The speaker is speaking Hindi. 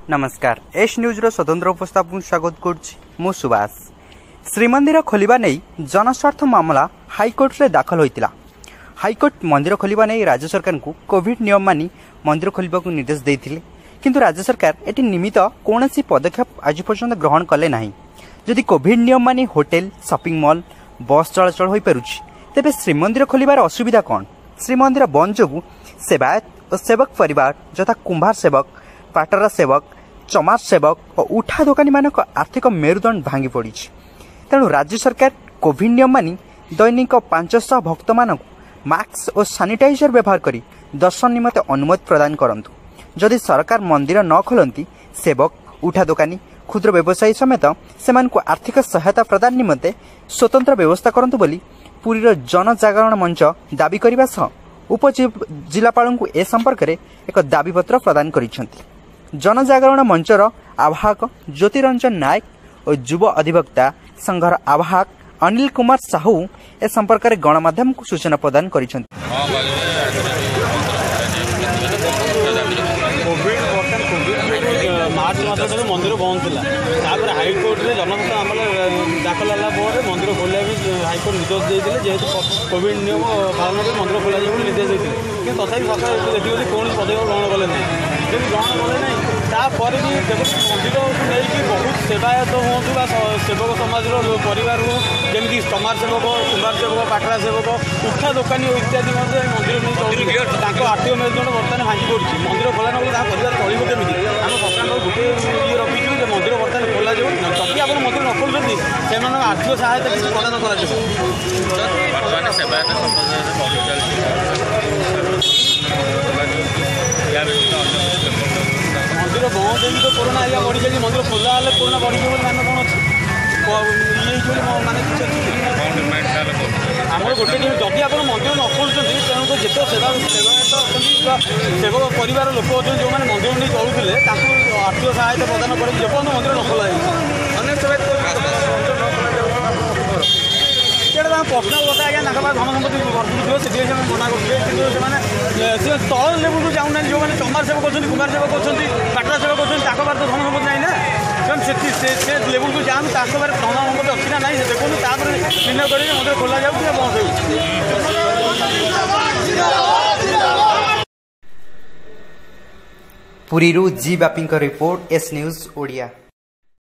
नमस्कार एस न्यूज रो स्वतंत्र उपस्थापन स्वागत करुँ सुभाष। श्रीमंदिर खोलिबा नहीं जनस्वार्थ मामला हाईकोर्ट रे दाखल होइतिला। हाईकोर्ट मंदिर खोलिबा नहीं राज्य सरकार को कोविड नियम मानी मंदिर खोलिबा को निर्देश देइथिले, किंतु राज्य सरकार एटी निमित्त कोनोसी पदक्षेप आज पर्यंत ग्रहण कले नहीं। जदि कोविड नियम मानी होटेल, शॉपिंग मॉल, बस चलाचल होई पारुछि, तेबे श्रीमंदिर खोलिबार असुविधा कौन? श्रीमंदिर बंद जोगु सेवायत और सेवक परिवार जथा कुंभार सेवक, पाटरा सेवक, चमार सेवक और उठा दोकानी मानक आर्थिक मेरुदंड भांगी पड़ी। तेणु राज्य सरकार कोविड नियम मानी दैनिक 500 भक्त मानक मास्क और सानिटाइजर व्यवहार करी दर्शन निमते अनुमति प्रदान करंतु। जदि सरकार मंदिर न खोलती, सेवक, उठा दोकानी, क्षुद्र व्यवसायी समेत सेमानकु आर्थिक सहायता प्रदान निमते स्वतंत्र व्यवस्था करंतु बोली पुरीर जनजागरण मंच दाबी करने सह उपजिलापाल को ए संपर्क में एक दाबीपत्र प्रदान करिसेंति। जनजागरण मंचर आवाहक ज्योतिरंजन नायक और युव अधिवक्ता संघर आवाहक अनिल कुमार साहू ए संपर्क में गणमाध्यम को सूचना प्रदान करिसेंति। मार्च मस मंदिर बंद था, हाईकोर्ट में जनमत मामला दाखल है मंदिर खोल हाईकोर्ट निर्देश देते जेहेतु कोविड नियम पालन कर मंदिर खोल निर्देश देते कि तथापि सरकार देखिए कौन पदक्षेप ग्रहण कले ना। जब ग्रहण कले ना तापर भी मंदिर को नहीं बहुत सेवायत हूँ सेवक समाज परिवार हूँ जमी समाज सेवक, कुंभार सेवक, पाटरा सेवक, उठा दोकानी इत्यादि मंदिर नहीं चलती आर्थिक मेरुदंड बर्तमान भांगी पड़ी। मंदिर खोला ना परिवार चलू केमी आम सरकार गोटे ये रखीचु मंदिर बर्तमान खोल जदि आप मंदिर न खोलुँच से आर्थिक सहायता किसी प्रदान कर मंदिर बंद हो तो कोरोना आया बढ़ी जाए, मंदिर खोला हेल्ले कोरोना बढ़ी मान कौन अच्छे ये माने आमर गोटे जदि आप मंदिर न खोलुं तेणु जिते सेवायत सेवक परिवार लोक अच्छे जो मैंने मंदिर नहीं चलुले आर्थिक सहायता प्रदान कर जेपर्यंत मंदिर न खोला पर्सनाल कथा आज्ञा धन सम्पत्ति वर्तुथ से मना करेंगे तल लेवल को जाऊना जो मैंने चमार सेवक अच्छे, कुमार सेवक अच्छे, पाटरा सेवक अच्छे पारे तो धन सम्पत्ति ना से लेवल को जाऊँ पारे धन सम्पत्ति अच्छी ना ना देखो निर्णय करेंगे मंदिर खोल जाऊँगी बंद हो। पुरीरू जी Bapi report S news Odia.